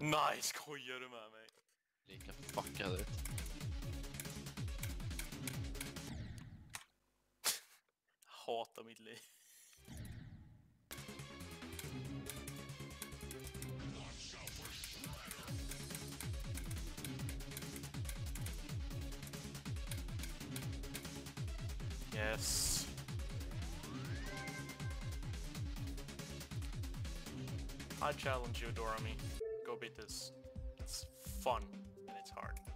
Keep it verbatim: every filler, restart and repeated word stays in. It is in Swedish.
Nej, skojar du med mig? Lika fuckad ut. Hatar mitt liv. Yes. I challenge you, Dorami. Go beat this. It's fun and it's hard.